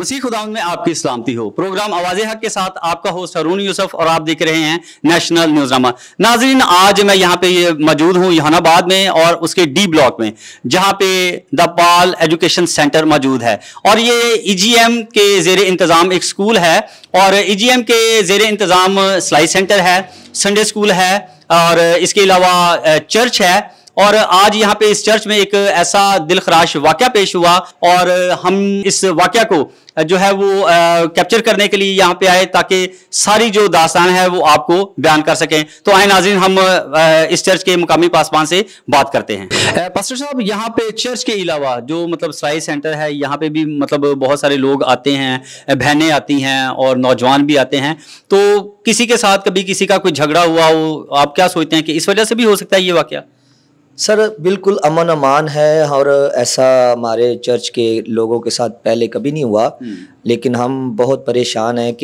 मसीह खुदावंद में आपकी सलामती हो। प्रोग्राम आवाज़े हक के साथ आपका होस्ट हारून यूसुफ और आप देख रहे हैं नेशनल न्यूज़नामा। नाज़रीन, आज मैं यहाँ पे मौजूद हूँ जहानाबाद में और उसके डी ब्लॉक में, जहाँ पे द पाल एजुकेशन सेंटर मौजूद है और ये EGM के ज़ेरे इंतज़ाम एक स्कूल है और EGM के ज़ेरे इंतज़ाम सिलाई सेंटर है, संडे स्कूल है और इसके अलावा चर्च है। और आज यहाँ पे इस चर्च में एक ऐसा दिलखराश वाक़या पेश हुआ और हम इस वाक़या को जो है वो कैप्चर करने के लिए यहाँ पे आए ताकि सारी जो दास्तान है वो आपको बयान कर सकें। तो आए नाज़रीन, हम इस चर्च के मुकामी पासबान से बात करते हैं। पास्टर साहब, यहाँ पे चर्च के अलावा जो मतलब सिलाई सेंटर है, यहाँ पे भी मतलब बहुत सारे लोग आते हैं, बहनें आती हैं और नौजवान भी आते हैं। तो किसी के साथ कभी किसी का कोई झगड़ा हुआ हो, आप क्या सोचते हैं कि इस वजह से भी हो सकता है ये वाक़या? सर बिल्कुल अमन अमान है और ऐसा हमारे चर्च के लोगों के साथ पहले कभी नहीं हुआ, लेकिन हम बहुत परेशान हैं कि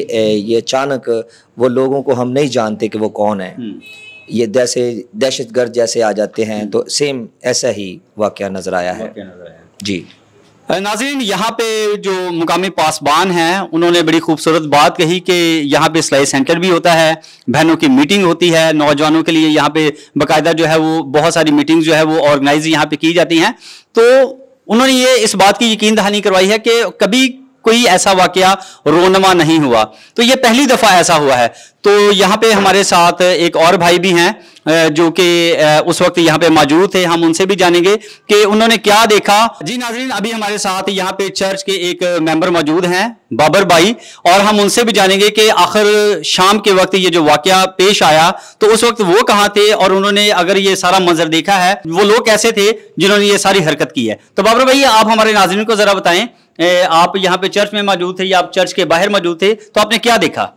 ये अचानक वो लोगों को हम नहीं जानते कि वो कौन है, ये जैसे दहशतगर्द जैसे आ जाते हैं। तो सेम ऐसा ही वाक़या नज़र आया है जी। नाज़रीन, यहाँ पे जो मुकामी पासबान हैं उन्होंने बड़ी खूबसूरत बात कही कि यहाँ पे सिलाई सेंटर भी होता है, बहनों की मीटिंग होती है, नौजवानों के लिए यहाँ पे बाकायदा जो है वो बहुत सारी मीटिंग्स जो है वो ऑर्गेनाइज यहाँ पे की जाती हैं। तो उन्होंने ये इस बात की यकीन दहानी करवाई है कि कभी कोई ऐसा वाक़या रोनमा नहीं हुआ, तो ये पहली दफ़ा ऐसा हुआ है। तो यहाँ पे हमारे साथ एक और भाई भी हैं जो कि उस वक्त यहाँ पे मौजूद थे, हम उनसे भी जानेंगे कि उन्होंने क्या देखा। जी नाज़रीन, अभी हमारे साथ यहाँ पे चर्च के एक मेंबर मौजूद हैं, बाबर भाई, और हम उनसे भी जानेंगे कि आखिर शाम के वक्त ये जो वाक़या पेश आया तो उस वक्त वो कहाँ थे और उन्होंने अगर ये सारा मंजर देखा है, वो लोग कैसे थे जिन्होंने ये सारी हरकत की है। तो बाबर भाई, आप हमारे नाज़रीन को ज़रा बताएं, आप यहाँ पे चर्च में मौजूद थे या आप चर्च के बाहर मौजूद थे, तो आपने क्या देखा?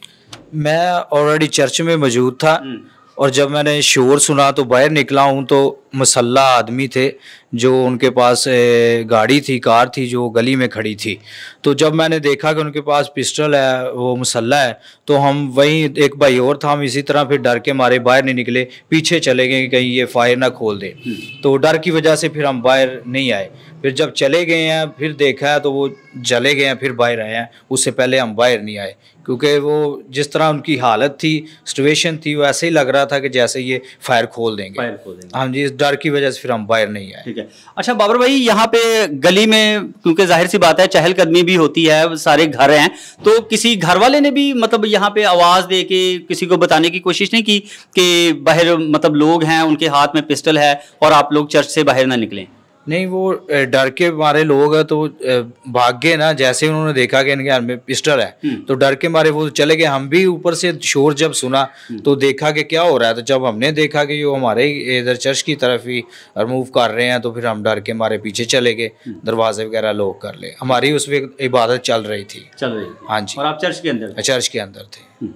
मैं ऑलरेडी चर्च में मौजूद था और जब मैंने शोर सुना तो बाहर निकला हूँ तो मुसल्ला आदमी थे जो उनके पास गाड़ी थी, कार थी जो गली में खड़ी थी। तो जब मैंने देखा कि उनके पास पिस्टल है, वो मुसल्ला है, तो हम वहीं एक भाई और था, हम इसी तरह फिर डर के मारे बाहर नहीं निकले, पीछे चले गए कहीं ये फायर ना खोल दे। तो डर की वजह से फिर हम बाहर नहीं आए। फिर जब चले गए हैं फिर देखा है तो वो चले गए हैं, फिर बाहर आए हैं, उससे पहले हम बाहर नहीं आए क्योंकि वो जिस तरह उनकी हालत थी, सिचुएशन थी, वो ऐसे ही लग रहा था कि जैसे ये फायर खोल देंगे। हाँ जी, इस डर की वजह से फिर हम बाहर नहीं आए। ठीक है। अच्छा बाबर भाई, यहाँ पे गली में क्योंकि जाहिर सी बात है चहलकदमी भी होती है, सारे घर हैं, तो किसी घर वाले ने भी मतलब यहाँ पे आवाज़ दे के किसी को बताने की कोशिश नहीं की कि बाहर मतलब लोग हैं, उनके हाथ में पिस्टल है और आप लोग चर्च से बाहर ना निकलें? नहीं, वो डर के मारे लोग हैं तो भाग गए ना। जैसे उन्होंने देखा कि इनके हाथ में पिस्टल है तो डर के मारे वो चले गए। हम भी ऊपर से शोर जब सुना तो देखा कि क्या हो रहा है, तो जब हमने देखा कि वो हमारे इधर चर्च की तरफ ही मूव कर रहे हैं तो फिर हम डर के मारे पीछे चले गए, दरवाजे वगैरह लॉक कर ले। हमारी उस वक्त इबादत चल रही थी। हाँ जी। और आप चर्च के अंदर? चर्च के अंदर थे।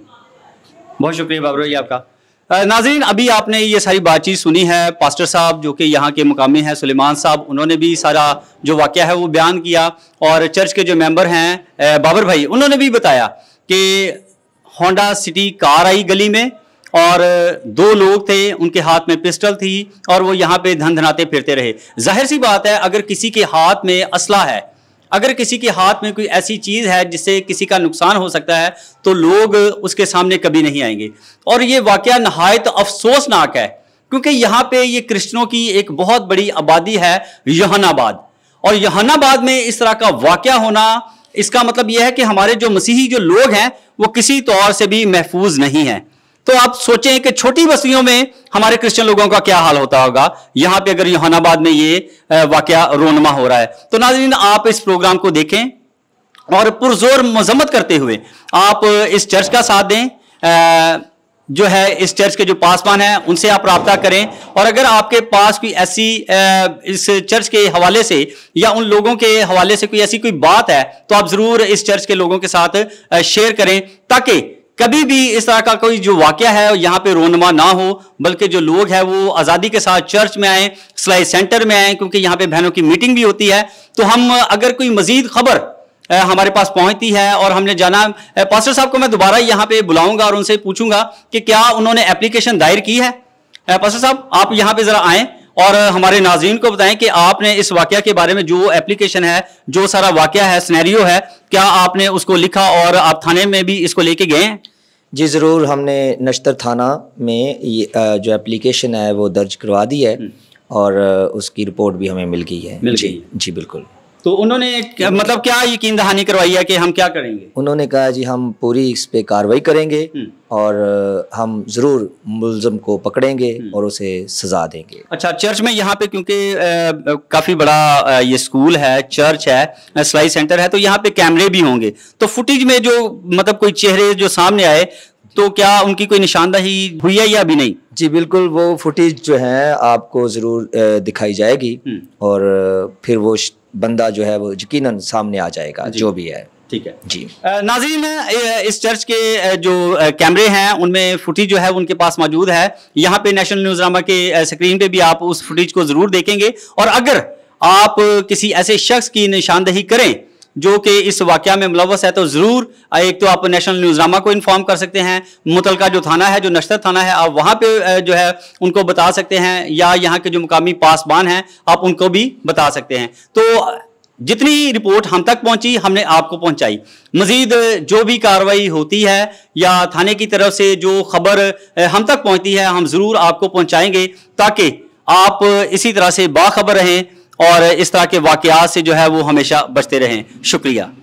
बहुत शुक्रिया बाबर भाई आपका। नाज़रीन, अभी आपने ये सारी बातचीत सुनी है, पास्टर साहब जो कि यहाँ के मुकामी हैं सुलेमान साहब, उन्होंने भी सारा जो वाक़या है वो बयान किया और चर्च के जो मेंबर हैं बाबर भाई, उन्होंने भी बताया कि होंडा सिटी कार आई गली में और दो लोग थे, उनके हाथ में पिस्टल थी और वो यहाँ पे धनधनाते फिरते रहे। जाहिर सी बात है, अगर किसी के हाथ में असला है, अगर किसी के हाथ में कोई ऐसी चीज़ है जिससे किसी का नुकसान हो सकता है, तो लोग उसके सामने कभी नहीं आएंगे। और ये वाक़या नहायत अफसोसनाक है क्योंकि यहाँ पे ये क्रिश्चियनों की एक बहुत बड़ी आबादी है, जहानाबाद, और जहानाबाद में इस तरह का वाक़या होना, इसका मतलब यह है कि हमारे जो मसीही जो लोग हैं वो किसी तौर से भी महफूज नहीं हैं। तो आप सोचें कि छोटी बस्तियों में हमारे क्रिश्चियन लोगों का क्या हाल होता होगा, यहाँ पे अगर जहानाबाद में ये वाक़या रोनमा हो रहा है। तो नाज़रीन, आप इस प्रोग्राम को देखें और पुरजोर मजम्मत करते हुए आप इस चर्च का साथ दें। जो है इस चर्च के जो पासबान हैं उनसे आप राब्ता करें और अगर आपके पास कोई ऐसी इस चर्च के हवाले से या उन लोगों के हवाले से कोई ऐसी कोई बात है तो आप ज़रूर इस चर्च के लोगों के साथ शेयर करें ताकि कभी भी इस तरह का कोई जो वाक़या है यहाँ पे रोनमा ना हो, बल्कि जो लोग हैं वो आज़ादी के साथ चर्च में आएँ, सिलाई सेंटर में आएँ, क्योंकि यहाँ पे बहनों की मीटिंग भी होती है। तो हम अगर कोई मज़ीद खबर हमारे पास पहुंचती है और हमने जाना, पास्टर साहब को मैं दोबारा यहाँ पे बुलाऊंगा और उनसे पूछूंगा कि क्या उन्होंने एप्लीकेशन दायर की है। पास्टर साहब, आप यहाँ पे ज़रा आएँ اور ہمارے ناظرین کو بتائیں کہ آپ نے اس واقعہ کے بارے میں جو اپلیکیشن ہے, جو سارا واقعہ ہے, سینیریو ہے, کیا آپ نے اس کو لکھا اور آپ تھانے میں بھی اس کو لے کے گئے ہیں؟ جی ضرور, ہم نے نشتر تھانہ میں یہ جو اپلیکیشن ہے وہ درج کروا دی ہے اور اس کی رپورٹ بھی ہمیں مل گئی ہے. جی بالکل. تو انہوں نے مطلب کیا یقین دہانی کروائی ہے کہ ہم کیا کریں گے؟ انہوں نے کہا جی ہم پوری اس پہ کارروائی کریں گے اور ہم ضرور ملزم کو پکڑیں گے اور اسے سزا دیں گے. اچھا, چرچ میں یہاں پہ کیونکہ کافی بڑا یہ اسکول ہے, چرچ ہے, سلائی سینٹر ہے, تو یہاں پہ کیمرے بھی ہوں گے, تو فوٹیج میں جو مطلب کوئی چہرے جو سامنے آئے تو کیا ان کی کوئی نشاندہی ہوئی ہے یا ابھی نہیں؟ جی بالکل, وہ فوٹیج جو ہے آپ کو ضرور دکھائی جائے گی اور پھر وہ بندہ جو ہے وہ یقیناً سامنے آ جائے گا جو بھی ہے. ٹھیک ہے جی. ناظرین, اس چرچ کے جو کیمرے ہیں ان میں فوٹیج جو ہے ان کے پاس موجود ہے. یہاں پہ نیشنل نیوز نامہ کے اسکرین پہ بھی آپ اس فوٹیج کو ضرور دیکھیں گے, اور اگر آپ کسی ایسے شخص کی نشاندہی کریں جو کہ اس واقعہ میں ملوث ہے تو ضرور ایک تو آپ نیشنل نیوز نامہ کو انفارم کر سکتے ہیں, متعلقہ جو تھانہ ہے, جو نشتر تھانہ ہے, آپ وہاں پہ جو ہے ان کو بتا سکتے ہیں, یا یہاں کے جو مقامی پاسبان ہیں آپ ان کو بھی بتا سکتے ہیں. تو جتنی رپورٹ ہم تک پہنچی ہم نے آپ کو پہنچائی. مزید جو بھی کارروائی ہوتی ہے یا تھانے کی طرف سے جو خبر ہم تک پہنچتی ہے ہم ضرور آپ کو پہنچائیں گے, تاکہ آپ اسی طرح سے باخبر رہیں اور اس طرح کے واقعات سے جو ہے وہ ہمیشہ بچتے رہیں. شکریہ.